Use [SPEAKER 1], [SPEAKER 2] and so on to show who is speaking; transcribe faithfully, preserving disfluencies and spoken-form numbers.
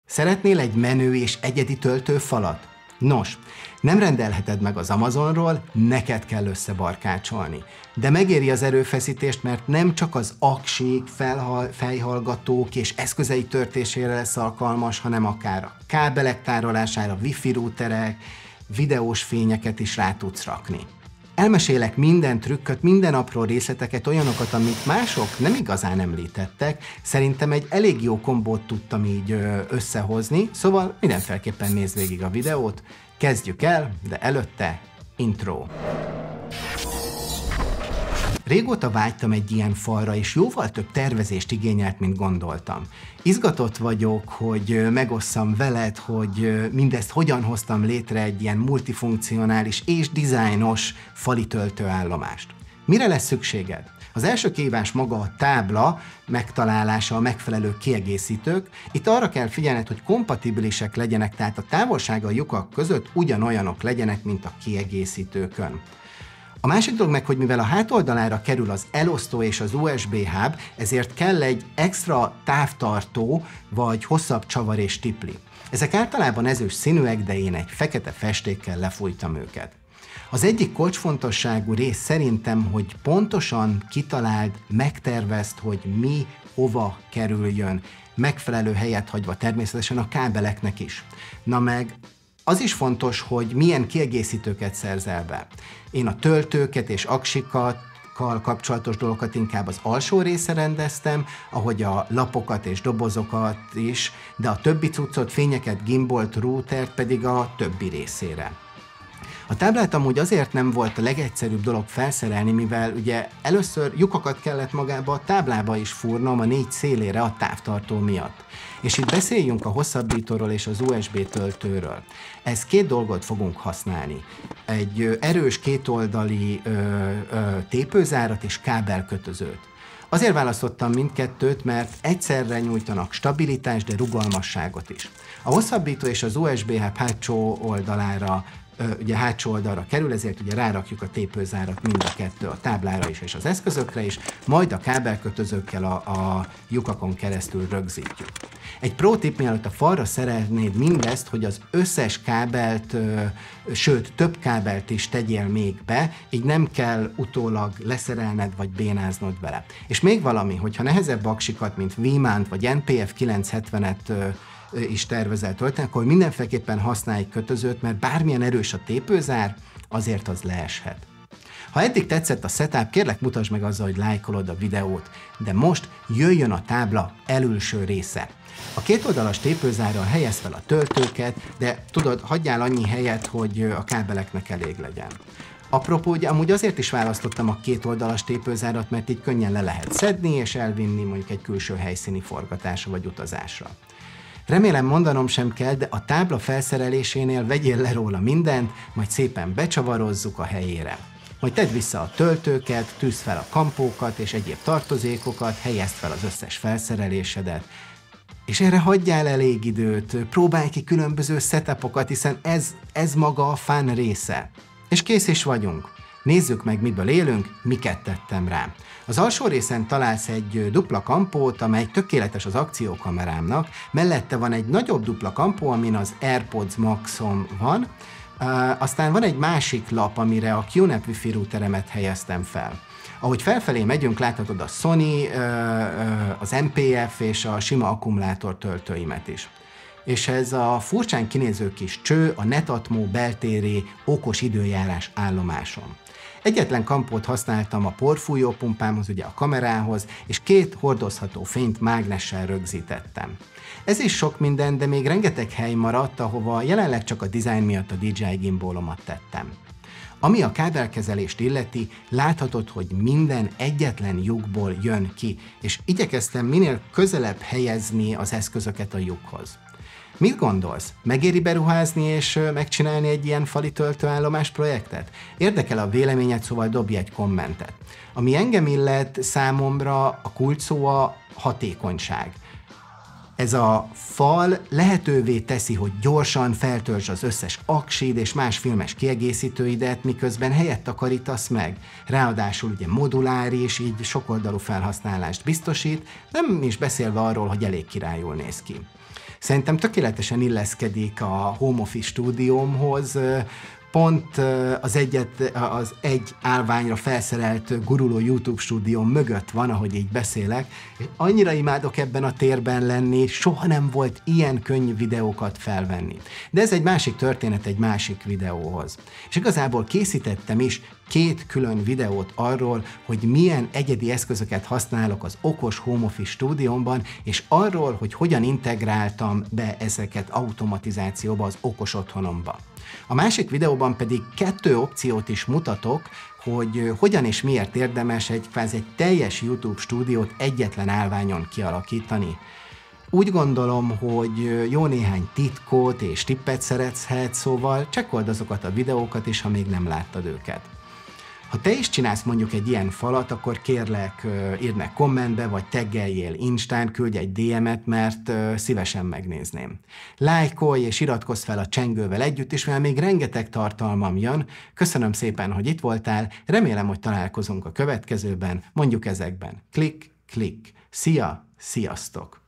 [SPEAKER 1] Szeretnél egy menő és egyedi töltőfalat? Nos, nem rendelheted meg az Amazonról, neked kell összebarkácsolni. De megéri az erőfeszítést, mert nem csak az aksik, felhal, fejhallgatók és eszközei törtésére lesz alkalmas, hanem akár a kábelek tárolására, wifi routerek, videós fényeket is rá tudsz rakni. Elmesélek minden trükköt, minden apró részleteket, olyanokat, amit mások nem igazán említettek. Szerintem egy elég jó kombót tudtam így összehozni, szóval mindenféleképpen nézd végig a videót. Kezdjük el, de előtte intro. Régóta vágytam egy ilyen falra, és jóval több tervezést igényelt, mint gondoltam. Izgatott vagyok, hogy megosszam veled, hogy mindezt hogyan hoztam létre egy ilyen multifunkcionális és dizájnos fali töltőállomást. Mire lesz szükséged? Az első kihívás maga a tábla megtalálása, a megfelelő kiegészítők. Itt arra kell figyelned, hogy kompatibilisek legyenek, tehát a távolsága a lyukak között ugyanolyanok legyenek, mint a kiegészítőkön. A másik dolog meg, hogy mivel a hátoldalára kerül az elosztó és az u es bé hub, ezért kell egy extra távtartó vagy hosszabb csavar és tipli. Ezek általában ezüst színűek, de én egy fekete festékkel lefújtam őket. Az egyik kulcsfontosságú rész szerintem, hogy pontosan kitaláld, megtervezd, hogy mi hova kerüljön, megfelelő helyet hagyva természetesen a kábeleknek is. Na meg az is fontos, hogy milyen kiegészítőket szerzel be. Én a töltőket és aksikat, kapcsolatos dolgokat inkább az alsó része rendeztem, ahogy a lapokat és dobozokat is, de a többi cuccot, fényeket, gimbolt, routert pedig a többi részére. A táblát amúgy azért nem volt a legegyszerűbb dolog felszerelni, mivel ugye először lyukakat kellett magába a táblába is fúrnom a négy szélére a távtartó miatt. És itt beszéljünk a hosszabbítóról és az u es bé töltőről. Ez két dolgot fogunk használni. Egy erős kétoldali ö, ö, tépőzárat és kábelkötözőt. Azért választottam mindkettőt, mert egyszerre nyújtanak stabilitást, de rugalmasságot is. A hosszabbító és az u es bé hub hátsó oldalára ugye hátsó oldalra kerül, ezért ugye rárakjuk a tépőzárat mind a kettő a táblára is és az eszközökre is, majd a kábelkötözőkkel a, a lyukakon keresztül rögzítjük. Egy pro tip, mielőtt a falra szerelnéd mindezt, hogy az összes kábelt, ö, sőt több kábelt is tegyél még be, így nem kell utólag leszerelned vagy bénáznod vele. És még valami, hogyha nehezebb aksikat, mint V-mount vagy en pé ef kilencszázhetvenet ö, is tervezel tölteni, akkor mindenféleképpen használj kötözőt, mert bármilyen erős a tépőzár, azért az leeshet. Ha eddig tetszett a setup, kérlek mutasd meg azzal, hogy lájkolod a videót, de most jöjjön a tábla elülső része. A kétoldalas tépőzárral helyezd fel a töltőket, de tudod, hagyjál annyi helyet, hogy a kábeleknek elég legyen. Apropó, ugye amúgy azért is választottam a kétoldalas tépőzárat, mert így könnyen le lehet szedni és elvinni mondjuk egy külső helyszíni forgatásra vagy utazásra. Remélem mondanom sem kell, de a tábla felszerelésénél vegyél le róla mindent, majd szépen becsavarozzuk a helyére. Majd tedd vissza a töltőket, tűzd fel a kampókat és egyéb tartozékokat, helyezd fel az összes felszerelésedet, és erre hagyjál elég időt, próbálj ki különböző setupokat, hiszen ez, ez maga a fun része. És kész is vagyunk. Nézzük meg, miből élünk, miket tettem rá. Az alsó részen találsz egy dupla kampót, amely tökéletes az akciókamerámnak, mellette van egy nagyobb dupla kampó, amin az AirPods Maxom van, uh, aztán van egy másik lap, amire a Q NAP Wi-Fi routeremet helyeztem fel. Ahogy felfelé megyünk, láthatod a Sony, uh, uh, az em pé ef és a sima akkumulátor töltőimet is. És ez a furcsán kinéző kis cső a Netatmo beltéri okos időjárás állomásom. Egyetlen kampót használtam a porfújó pumpámhoz, ugye a kamerához, és két hordozható fényt mágnessel rögzítettem. Ez is sok minden, de még rengeteg hely maradt, ahova jelenleg csak a design miatt a dé jé i gimbalomat tettem. Ami a kábelkezelést illeti, láthatod, hogy minden egyetlen lyukból jön ki, és igyekeztem minél közelebb helyezni az eszközöket a lyukhoz. Mit gondolsz? Megéri beruházni és megcsinálni egy ilyen fali töltőállomás projektet? Érdekel a véleményed, szóval dobj egy kommentet. Ami engem illet, számomra a kulcs szó a hatékonyság. Ez a fal lehetővé teszi, hogy gyorsan feltöltsd az összes aksid és más filmes kiegészítőidet, miközben helyet takarítasz meg. Ráadásul ugye moduláris, így sokoldalú felhasználást biztosít, nem is beszélve arról, hogy elég királyul néz ki. Szerintem tökéletesen illeszkedik a home office stúdiómhoz, pont az, egyet, az egy állványra felszerelt guruló YouTube stúdióm mögött van, ahogy így beszélek, és annyira imádok ebben a térben lenni, soha nem volt ilyen könnyű videókat felvenni. De ez egy másik történet egy másik videóhoz. És igazából készítettem is két külön videót arról, hogy milyen egyedi eszközöket használok az okos home office stúdiómban, és arról, hogy hogyan integráltam be ezeket automatizációba az okos otthonomba. A másik videóban pedig kettő opciót is mutatok, hogy hogyan és miért érdemes egy kvázi egy teljes YouTube stúdiót egyetlen állványon kialakítani. Úgy gondolom, hogy jó néhány titkot és tippet szerezhet, szóval csekkold azokat a videókat is, ha még nem láttad őket. Ha te is csinálsz mondjuk egy ilyen falat, akkor kérlek, írd meg kommentbe, vagy taggeljél Instán, küldj egy dé emet, mert szívesen megnézném. Lájkolj és iratkozz fel a csengővel együtt, és mivel még rengeteg tartalmam jön, köszönöm szépen, hogy itt voltál, remélem, hogy találkozunk a következőben, mondjuk ezekben. Klik, klik. Szia, sziasztok!